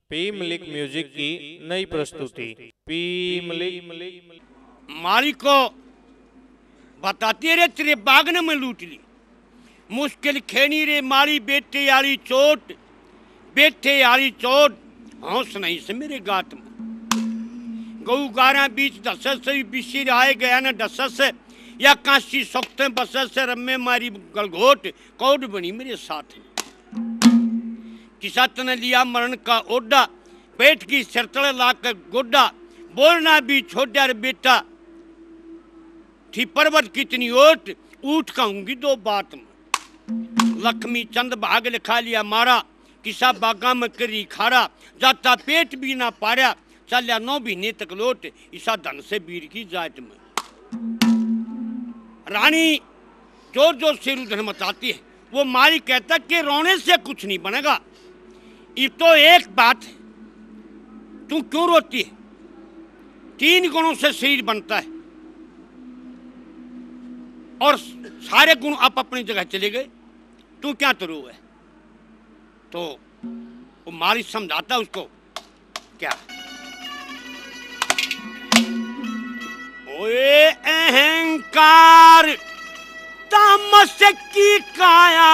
P Malik music की नई प्रस्तुति पी मलिक मालिक को बताते रे तेरे बाग ने मैं लूट ली। मुश्किल खेनी रे मारी बेटे यारी चोट, बेटे यारी चोट हौस नहीं से मेरे गात में गऊ गारा बीच दस से बिशी रहाए गया न दस से या काशी सख्त बस से रमे मारी गलघोट कौड बनी मेरे साथ में। किसात ने लिया मरण का ओडा, पेट की सिरतड़ लाकर गोडा, बोलना भी छोड़ा रे बेटा थी पर्वत कितनी ओट, ऊठ कहूंगी दो बात में। लक्ष्मी चंद भाग लिखा लिया मारा, किसा बागा में करी खारा, जाता पेट भी ना पारा, चलिया 9 महीने तक लोट, ईसा धन से वीर की जात में। रानी जोर जोर से रुदन मचाती है, वो मारी कहता कि रोने से कुछ नहीं बनेगा। ये तो एक बात है, तू क्यों रोती है? 3 गुणों से शरीर बनता है और सारे गुण आप अपनी जगह चले गए, तू क्या तो रो है? तो वो मारी समझाता उसको क्या, ओए अहंकार तामस की काया,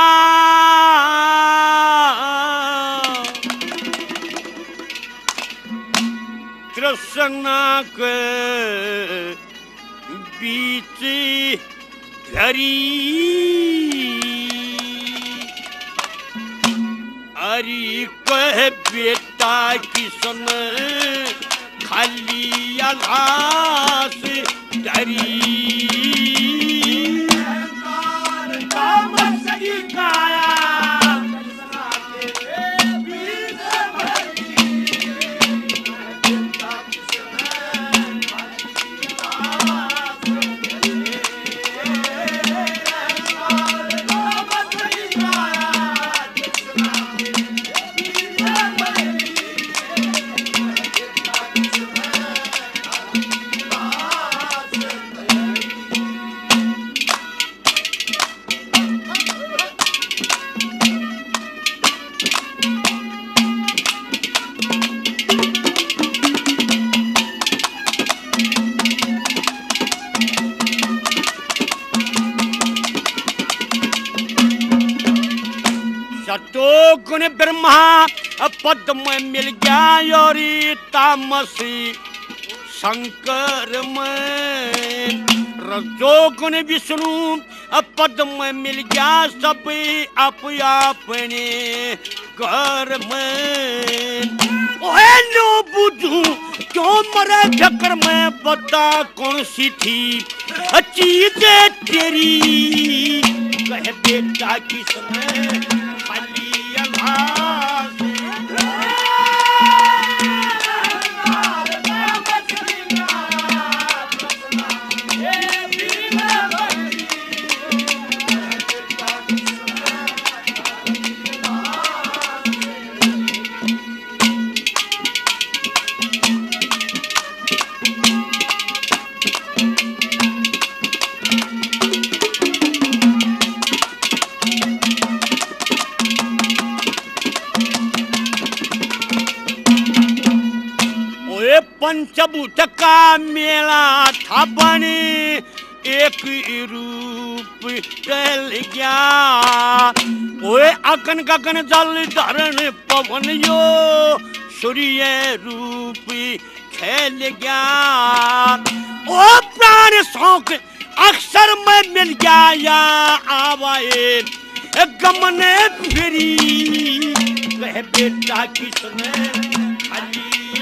कृष्णा के बीच घरी, अरे कह बेटा किसन खाली आलास डरी, गुण ब्रह्मा पद में मिल गया और तामसी शंकर में, रजोगुण विष्णु पद में मिल गया सब अपने घर में। ओए लो बुझू क्यों मरे झकर में, बता कौन सी थी चीजें तेरी, कह बेटा किसने खाली पंचभूत का मेला था बने, एक रूप टहल गया। ओए अगन गगन जल धरण पवन यो, सूर्य रूप खेल गया। ओ प्राण शौक अक्सर में मिल गया या आवाए गमने फिरी, वह बेटा किसने खाली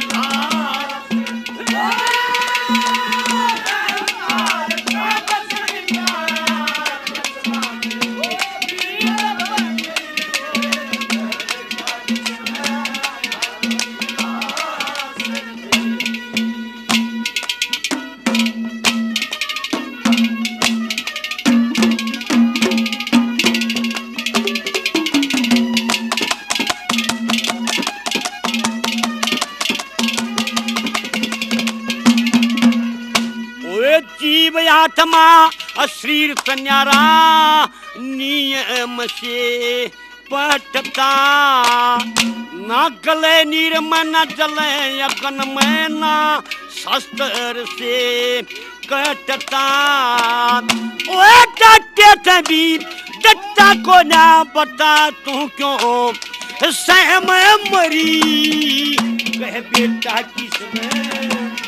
आत्मा शरीर सन्यारा नियम से पटता, ना गले नीर में न जले अगन में ना शस्त्र से कटता। ओए डटे तभी डटा को ना बता तू क्यों सहम मरी कह बेटा किसने।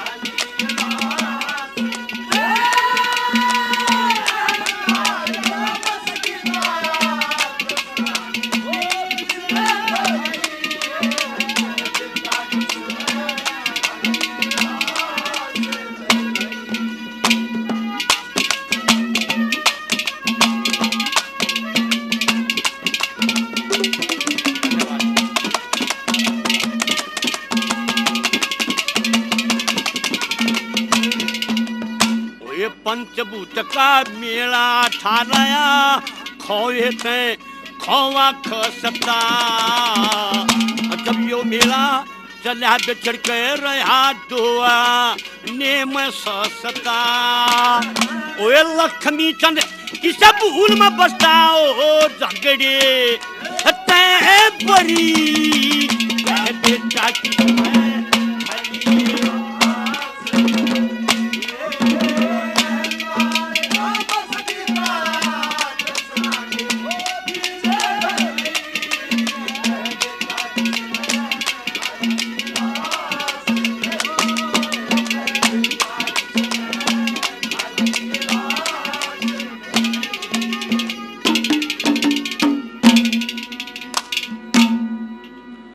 पंचभूत का मेला ठाराया खोए थे खोवा खसता। जब यो मेला चला बिछड़ के रहा दुआ नेम ससता। ओए लक्ष्मी चंद इस भूल में बसता ओ झगड़े तय बरी बेटा की